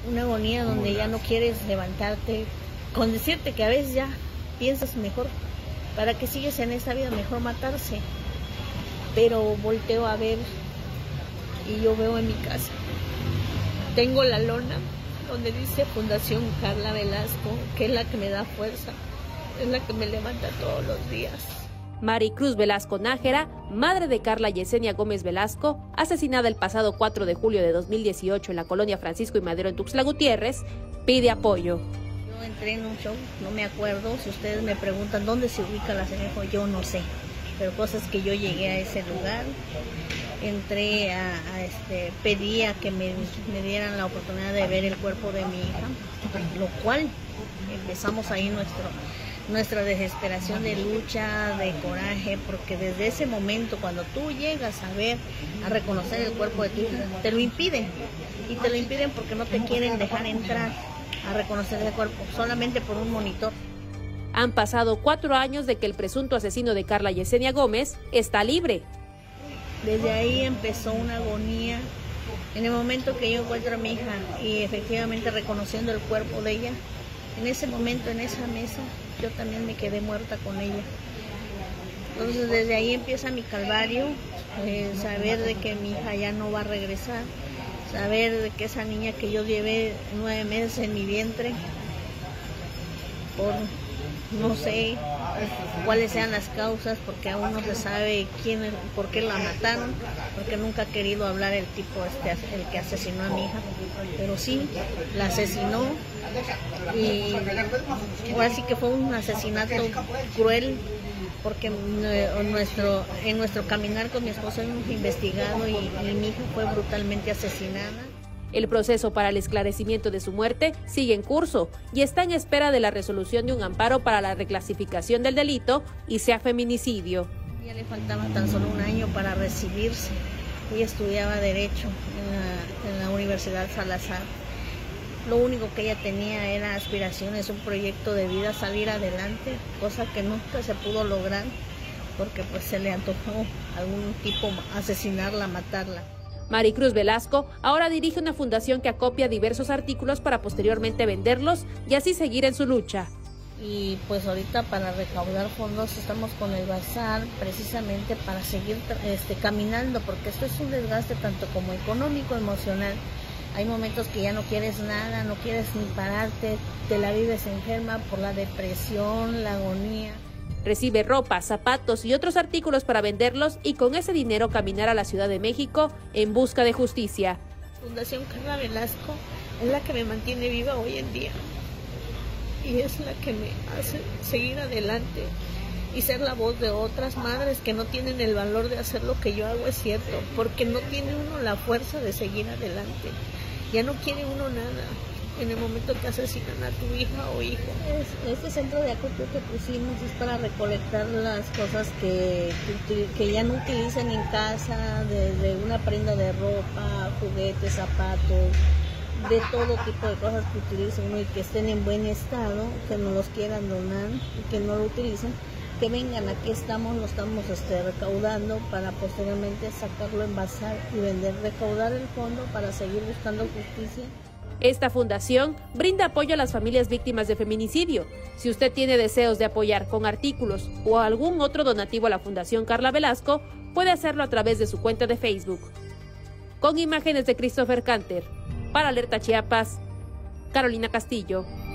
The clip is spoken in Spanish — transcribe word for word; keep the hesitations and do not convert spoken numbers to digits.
una agonía donde ya no quieres levantarte, con decirte que a veces ya piensas mejor, ¿para qué sigues en esta vida? Mejor matarse. Pero volteo a ver y yo veo en mi casa, tengo la lona donde dice Fundación Carla Velasco, que es la que me da fuerza, es la que me levanta todos los días. Maricruz Velasco Nájera, madre de Carla Yesenia Gómez Velasco, asesinada el pasado cuatro de julio de dos mil dieciocho en la colonia Francisco y Madero en Tuxtla Gutiérrez, pide apoyo. Yo entré en un show, no me acuerdo, si ustedes me preguntan dónde se ubica la Cenejo, yo no sé, pero cosas que yo llegué a ese lugar, entré a, a este, pedí a que me, me dieran la oportunidad de ver el cuerpo de mi hija, lo cual empezamos ahí nuestro... nuestra desesperación de lucha, de coraje, porque desde ese momento cuando tú llegas a ver, a reconocer el cuerpo de tu hija, te lo impiden, y te lo impiden porque no te quieren dejar entrar a reconocer el cuerpo, solamente por un monitor. Han pasado cuatro años de que el presunto asesino de Carla Yesenia Gómez está libre. Desde ahí empezó una agonía. En el momento que yo encuentro a mi hija y efectivamente reconociendo el cuerpo de ella, en ese momento, en esa mesa, yo también me quedé muerta con ella. Entonces desde ahí empieza mi calvario, eh, saber de que mi hija ya no va a regresar, saber de que esa niña que yo llevé nueve meses en mi vientre, por no sé cuáles sean las causas, porque aún no se sabe quién, por qué la mataron, porque nunca ha querido hablar el tipo este, el que asesinó a mi hija, pero sí, la asesinó, y ahora sí que fue un asesinato cruel, porque nuestro, en nuestro caminar con mi esposo hemos investigado y, y mi hija fue brutalmente asesinada. El proceso para el esclarecimiento de su muerte sigue en curso y está en espera de la resolución de un amparo para la reclasificación del delito y sea feminicidio. Ya le faltaba tan solo un año para recibirse. Ella estudiaba Derecho en la, en la Universidad Salazar. Lo único que ella tenía era aspiraciones, un proyecto de vida, salir adelante, cosa que nunca se pudo lograr porque pues se le antojó a algún tipo asesinarla, matarla. Maricruz Velasco ahora dirige una fundación que acopia diversos artículos para posteriormente venderlos y así seguir en su lucha. Y pues ahorita para recaudar fondos estamos con el bazar precisamente para seguir este, caminando, porque esto es un desgaste tanto como económico, emocional. Hay momentos que ya no quieres nada, no quieres ni pararte, te la vives enferma por la depresión, la agonía. Recibe ropa, zapatos y otros artículos para venderlos y con ese dinero caminar a la Ciudad de México en busca de justicia. Fundación Carla Velasco es la que me mantiene viva hoy en día y es la que me hace seguir adelante y ser la voz de otras madres que no tienen el valor de hacer lo que yo hago, es cierto, porque no tiene uno la fuerza de seguir adelante, ya no quiere uno nada. En el momento que asesinan a tu hija o hijo. Es, este centro de acopio que pusimos es para recolectar las cosas que, que, que ya no utilicen en casa, desde una prenda de ropa, juguetes, zapatos, de todo tipo de cosas que utilicen uno y que estén en buen estado, que no los quieran donar y que no lo utilicen, que vengan, aquí estamos, lo estamos este, recaudando para posteriormente sacarlo en bazar y vender, recaudar el fondo para seguir buscando justicia. Esta fundación brinda apoyo a las familias víctimas de feminicidio. Si usted tiene deseos de apoyar con artículos o algún otro donativo a la Fundación Carla Velasco, puede hacerlo a través de su cuenta de Facebook. Con imágenes de Christopher Canter, para Alerta Chiapas, Carolina Castillo.